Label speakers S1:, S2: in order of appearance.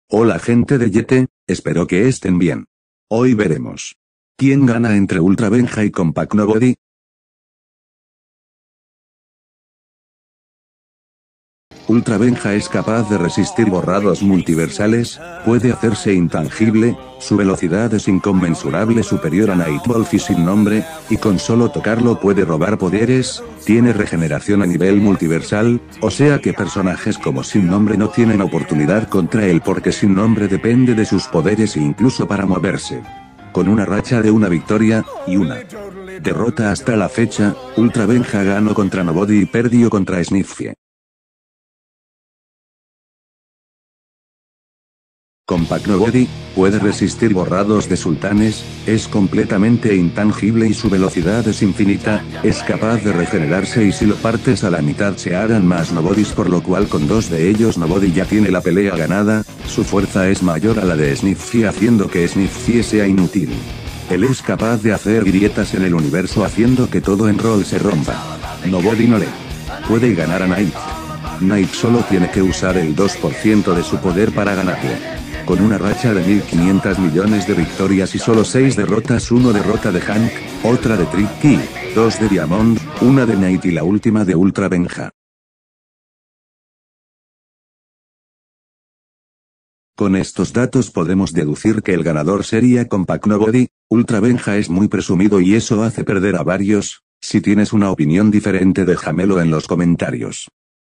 S1: Hola gente de Yete, espero que estén bien. Hoy veremos quién gana entre Ultra Benja y Compact Nobody. Ultra Benja es capaz de resistir borrados multiversales, puede hacerse intangible, su velocidad es inconmensurable superior a Nightwolf y sin nombre, y con solo tocarlo puede robar poderes, tiene regeneración a nivel multiversal, o sea que personajes como Sin Nombre no tienen oportunidad contra él porque Sin Nombre depende de sus poderes e incluso para moverse. Con una racha de una victoria, y una derrota hasta la fecha, Ultra Benja ganó contra Nobody y perdió contra Snifie. Compact Nobody puede resistir borrados de sultanes, es completamente intangible y su velocidad es infinita, es capaz de regenerarse y si lo partes a la mitad se harán más Nobodies por lo cual con dos de ellos Nobody ya tiene la pelea ganada, su fuerza es mayor a la de Snifie haciendo que Snifie sea inútil. Él es capaz de hacer grietas en el universo haciendo que todo en rol se rompa. Nobody no le puede ganar a Knight. Knight solo tiene que usar el 2% de su poder para ganarle. Con una racha de 1500 millones de victorias y solo 6 derrotas, 1 derrota de Hank, otra de Tricky, 2 de Diamond, 1 de Knight y la última de Ultra Benja. Con estos datos podemos deducir que el ganador sería Compact Nobody. Ultra Benja es muy presumido y eso hace perder a varios. Si tienes una opinión diferente déjamelo en los comentarios.